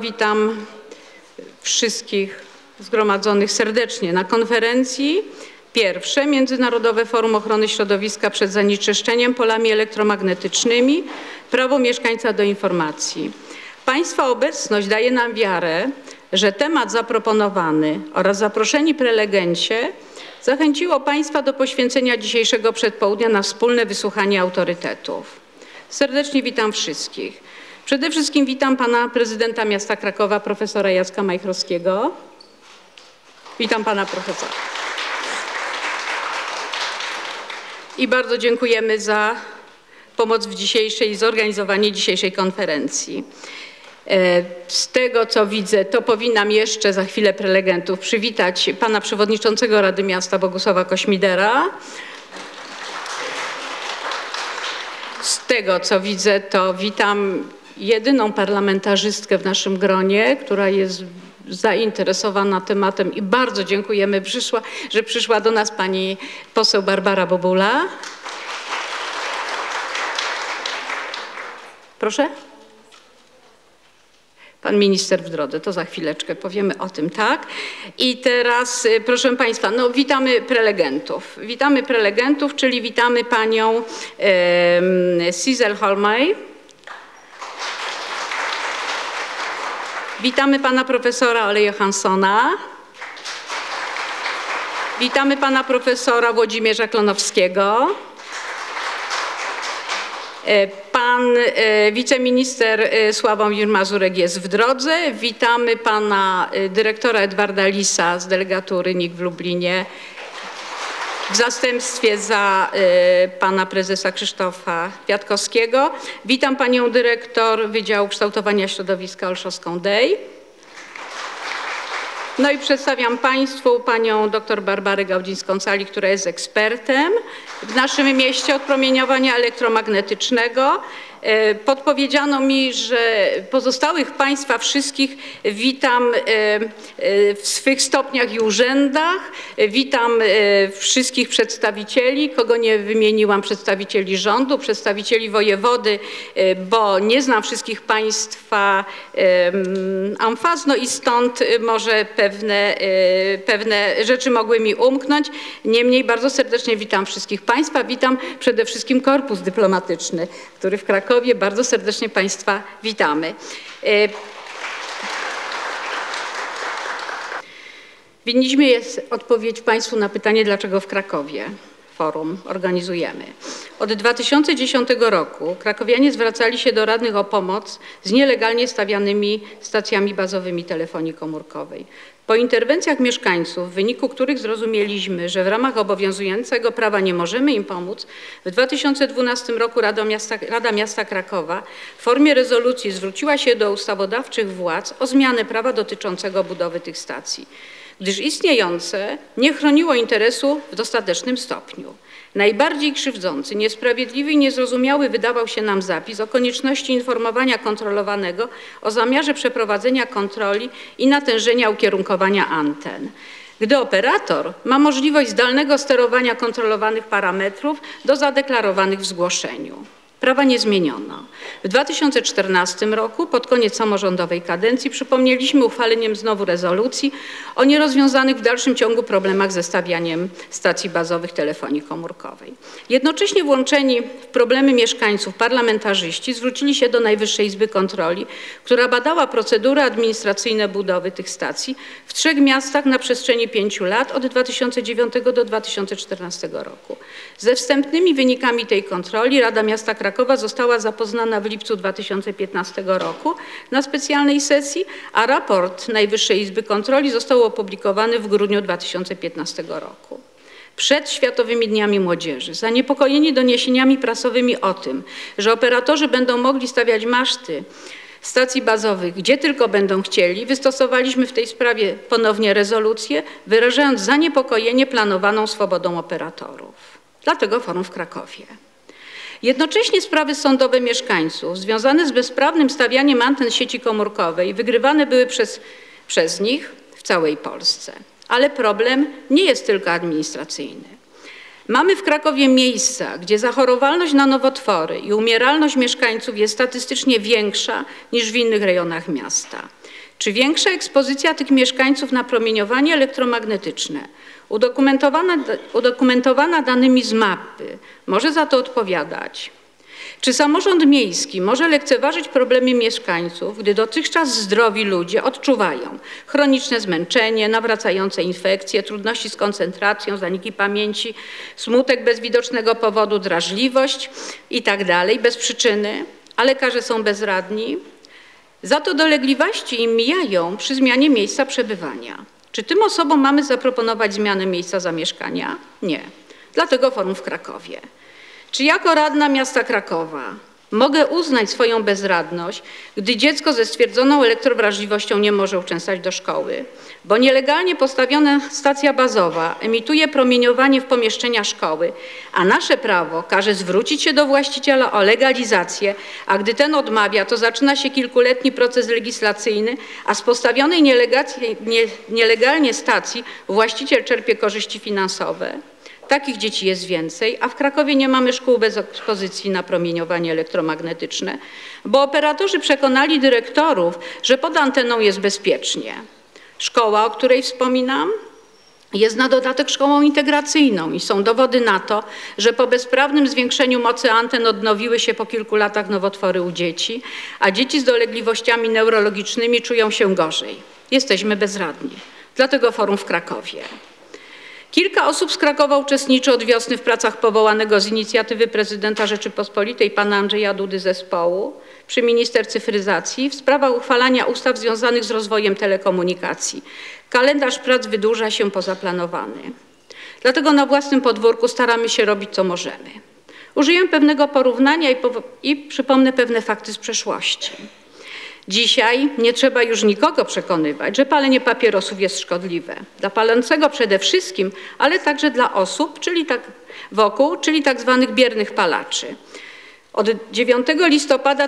witam wszystkich zgromadzonych serdecznie na konferencji pierwsze Międzynarodowe Forum Ochrony Środowiska przed Zanieczyszczeniem polami elektromagnetycznymi – Prawo mieszkańca do informacji. Państwa obecność daje nam wiarę, że temat zaproponowany oraz zaproszeni prelegenci zachęciło Państwa do poświęcenia dzisiejszego przedpołudnia na wspólne wysłuchanie autorytetów. Serdecznie witam wszystkich. Przede wszystkim witam pana prezydenta miasta Krakowa, profesora Jacka Majchrowskiego. Witam pana profesora. I bardzo dziękujemy za pomoc w zorganizowanie dzisiejszej konferencji. Z tego, co widzę, to powinnam jeszcze za chwilę prelegentów przywitać pana przewodniczącego Rady Miasta Bogusława Kośmidera. Z tego, co widzę, to witam jedyną parlamentarzystkę w naszym gronie, która jest zainteresowana tematem i bardzo dziękujemy, że przyszła do nas pani poseł Barbara Bobula. Proszę? Pan minister w drodze, to za chwileczkę powiemy o tym, tak? I teraz, proszę Państwa, no witamy prelegentów. Witamy prelegentów, czyli witamy panią Sissel Holmøy. Witamy pana profesora Ole Johanssona. Witamy pana profesora Włodzimierza Klonowskiego. Pan wiceminister Sławomir Mazurek jest w drodze. Witamy pana dyrektora Edwarda Lisa z delegatury NIK w Lublinie w zastępstwie za pana prezesa Krzysztofa Kwiatkowskiego. Witam panią dyrektor Wydziału Kształtowania Środowiska Olszowską-Dej. No i przedstawiam Państwu panią dr Barbarę Gaudzińską-Cali, która jest ekspertem w naszym mieście od promieniowania elektromagnetycznego. Podpowiedziano mi, że pozostałych Państwa wszystkich witam w swych stopniach i urzędach. Witam wszystkich przedstawicieli, kogo nie wymieniłam, przedstawicieli rządu, przedstawicieli wojewody, bo nie znam wszystkich Państwa en face, no i stąd może pewne rzeczy mogły mi umknąć. Niemniej bardzo serdecznie witam wszystkich Państwa. Witam przede wszystkim korpus dyplomatyczny, który w Krakowie. Bardzo serdecznie Państwa witamy. Winniśmy jest odpowiedź Państwu na pytanie, dlaczego w Krakowie forum organizujemy. Od 2010 roku krakowianie zwracali się do radnych o pomoc z nielegalnie stawianymi stacjami bazowymi telefonii komórkowej. Po interwencjach mieszkańców, w wyniku których zrozumieliśmy, że w ramach obowiązującego prawa nie możemy im pomóc, w 2012 roku Rada Miasta Krakowa w formie rezolucji zwróciła się do ustawodawczych władz o zmianę prawa dotyczącego budowy tych stacji, gdyż istniejące nie chroniło interesu w dostatecznym stopniu. Najbardziej krzywdzący, niesprawiedliwy i niezrozumiały wydawał się nam zapis o konieczności informowania kontrolowanego o zamiarze przeprowadzenia kontroli i natężenia ukierunkowania anten, gdy operator ma możliwość zdalnego sterowania kontrolowanych parametrów do zadeklarowanych w zgłoszeniu. Prawa nie zmieniono. W 2014 roku, pod koniec samorządowej kadencji, przypomnieliśmy uchwaleniem znowu rezolucji o nierozwiązanych w dalszym ciągu problemach ze stawianiem stacji bazowych telefonii komórkowej. Jednocześnie włączeni w problemy mieszkańców parlamentarzyści zwrócili się do Najwyższej Izby Kontroli, która badała procedury administracyjne budowy tych stacji w 3 miastach na przestrzeni 5 lat od 2009 do 2014 roku. Ze wstępnymi wynikami tej kontroli Rada Miasta Krakowa została zapoznana w lipcu 2015 roku na specjalnej sesji, a raport Najwyższej Izby Kontroli został opublikowany w grudniu 2015 roku. Przed Światowymi Dniami Młodzieży, zaniepokojeni doniesieniami prasowymi o tym, że operatorzy będą mogli stawiać maszty stacji bazowych, gdzie tylko będą chcieli, wystosowaliśmy w tej sprawie ponownie rezolucję, wyrażając zaniepokojenie planowaną swobodą operatorów. Dlatego forum w Krakowie. Jednocześnie sprawy sądowe mieszkańców związane z bezprawnym stawianiem anten sieci komórkowej wygrywane były przez nich w całej Polsce. Ale problem nie jest tylko administracyjny. Mamy w Krakowie miejsca, gdzie zachorowalność na nowotwory i umieralność mieszkańców jest statystycznie większa niż w innych rejonach miasta. Czy większa ekspozycja tych mieszkańców na promieniowanie elektromagnetyczne, udokumentowana danymi z mapy, może za to odpowiadać? Czy samorząd miejski może lekceważyć problemy mieszkańców, gdy dotychczas zdrowi ludzie odczuwają chroniczne zmęczenie, nawracające infekcje, trudności z koncentracją, zaniki pamięci, smutek bez widocznego powodu, drażliwość itd. bez przyczyny, a lekarze są bezradni? Za to dolegliwości im mijają przy zmianie miejsca przebywania. Czy tym osobom mamy zaproponować zmianę miejsca zamieszkania? Nie. Dlatego forum w Krakowie. Czy jako radna miasta Krakowa mogę uznać swoją bezradność, gdy dziecko ze stwierdzoną elektrowrażliwością nie może uczęszczać do szkoły, bo nielegalnie postawiona stacja bazowa emituje promieniowanie w pomieszczenia szkoły, a nasze prawo każe zwrócić się do właściciela o legalizację, a gdy ten odmawia, to zaczyna się kilkuletni proces legislacyjny, a z postawionej nielegalnie stacji właściciel czerpie korzyści finansowe? Takich dzieci jest więcej, a w Krakowie nie mamy szkół bez ekspozycji na promieniowanie elektromagnetyczne, bo operatorzy przekonali dyrektorów, że pod anteną jest bezpiecznie. Szkoła, o której wspominam, jest na dodatek szkołą integracyjną i są dowody na to, że po bezprawnym zwiększeniu mocy anten odnowiły się po kilku latach nowotwory u dzieci, a dzieci z dolegliwościami neurologicznymi czują się gorzej. Jesteśmy bezradni. Dlatego forum w Krakowie. Kilka osób z Krakowa uczestniczy od wiosny w pracach powołanego z inicjatywy prezydenta Rzeczypospolitej pana Andrzeja Dudy zespołu przy minister cyfryzacji w sprawach uchwalania ustaw związanych z rozwojem telekomunikacji. Kalendarz prac wydłuża się poza planowany. Dlatego na własnym podwórku staramy się robić co możemy. Użyję pewnego porównania i przypomnę pewne fakty z przeszłości. Dzisiaj nie trzeba już nikogo przekonywać, że palenie papierosów jest szkodliwe. Dla palącego przede wszystkim, ale także dla osób, czyli tak zwanych biernych palaczy. Od 9 listopada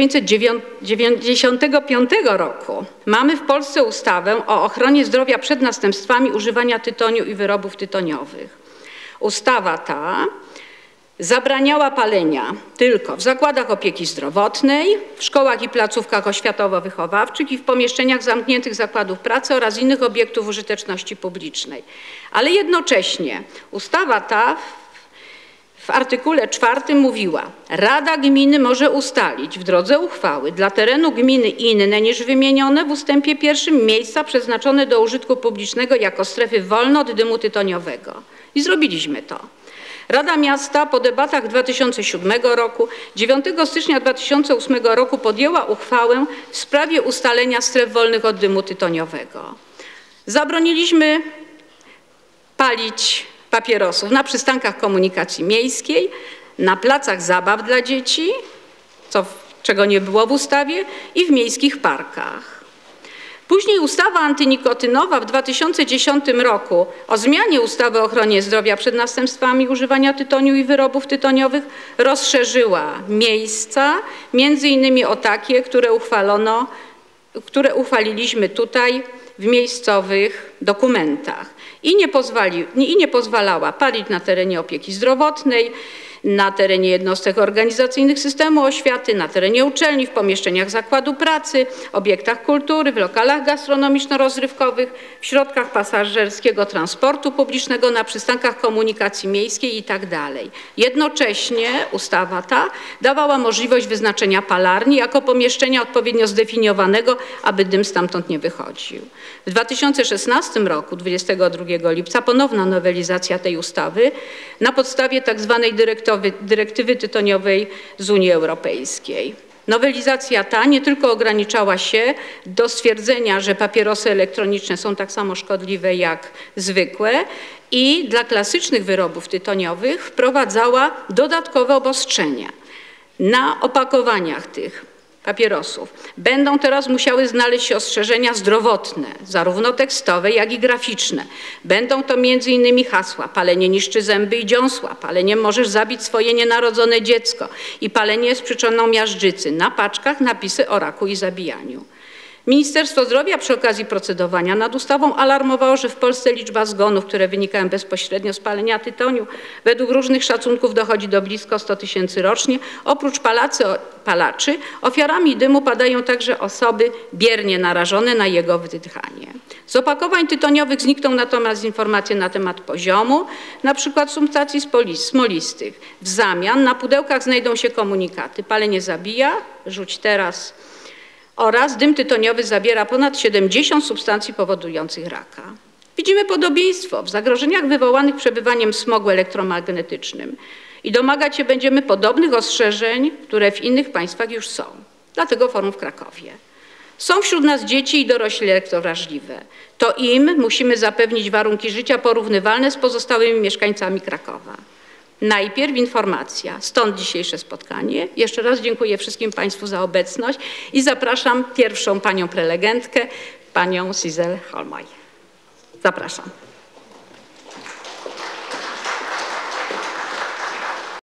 1995 roku mamy w Polsce ustawę o ochronie zdrowia przed następstwami używania tytoniu i wyrobów tytoniowych. Ustawa ta zabraniała palenia tylko w zakładach opieki zdrowotnej, w szkołach i placówkach oświatowo-wychowawczych i w pomieszczeniach zamkniętych zakładów pracy oraz innych obiektów użyteczności publicznej. Ale jednocześnie ustawa ta w artykule 4 mówiła: Rada Gminy może ustalić w drodze uchwały dla terenu gminy inne niż wymienione w ustępie 1 miejsca przeznaczone do użytku publicznego jako strefy wolne od dymu tytoniowego. I zrobiliśmy to. Rada Miasta po debatach 2007 roku, 9 stycznia 2008 roku podjęła uchwałę w sprawie ustalenia stref wolnych od dymu tytoniowego. Zabroniliśmy palić papierosów na przystankach komunikacji miejskiej, na placach zabaw dla dzieci, czego nie było w ustawie, i w miejskich parkach. Później ustawa antynikotynowa w 2010 roku o zmianie ustawy o ochronie zdrowia przed następstwami używania tytoniu i wyrobów tytoniowych rozszerzyła miejsca, między innymi o takie, które uchwaliliśmy tutaj w miejscowych dokumentach i nie pozwalała palić na terenie opieki zdrowotnej, na terenie jednostek organizacyjnych systemu oświaty, na terenie uczelni, w pomieszczeniach zakładu pracy, obiektach kultury, w lokalach gastronomiczno-rozrywkowych, w środkach pasażerskiego transportu publicznego, na przystankach komunikacji miejskiej itd. Jednocześnie ustawa ta dawała możliwość wyznaczenia palarni jako pomieszczenia odpowiednio zdefiniowanego, aby dym stamtąd nie wychodził. W 2016 roku, 22 lipca, ponowna nowelizacja tej ustawy na podstawie tzw. dyrektywy tytoniowej z Unii Europejskiej. Nowelizacja ta nie tylko ograniczała się do stwierdzenia, że papierosy elektroniczne są tak samo szkodliwe jak zwykłe i dla klasycznych wyrobów tytoniowych wprowadzała dodatkowe obostrzenia. Na opakowaniach tych papierosów będą teraz musiały znaleźć się ostrzeżenia zdrowotne, zarówno tekstowe, jak i graficzne. Będą to m.in. hasła: palenie niszczy zęby i dziąsła, paleniem możesz zabić swoje nienarodzone dziecko i palenie jest przyczyną miażdżycy. Na paczkach napisy o raku i zabijaniu. Ministerstwo Zdrowia przy okazji procedowania nad ustawą alarmowało, że w Polsce liczba zgonów, które wynikają bezpośrednio z palenia tytoniu, według różnych szacunków dochodzi do blisko 100 000 rocznie. Oprócz palaczy ofiarami dymu padają także osoby biernie narażone na jego wdychanie. Z opakowań tytoniowych znikną natomiast informacje na temat poziomu, np. substancji smolistych. W zamian na pudełkach znajdą się komunikaty: palenie zabija, rzuć teraz, oraz dym tytoniowy zawiera ponad 70 substancji powodujących raka. Widzimy podobieństwo w zagrożeniach wywołanych przebywaniem smogu elektromagnetycznym i domagać się będziemy podobnych ostrzeżeń, które w innych państwach już są. Dlatego forum w Krakowie. Są wśród nas dzieci i dorośli elektrowrażliwe. To im musimy zapewnić warunki życia porównywalne z pozostałymi mieszkańcami Krakowa. Najpierw informacja, stąd dzisiejsze spotkanie. Jeszcze raz dziękuję wszystkim Państwu za obecność i zapraszam pierwszą panią prelegentkę, panią Sizel Holmaj. Zapraszam.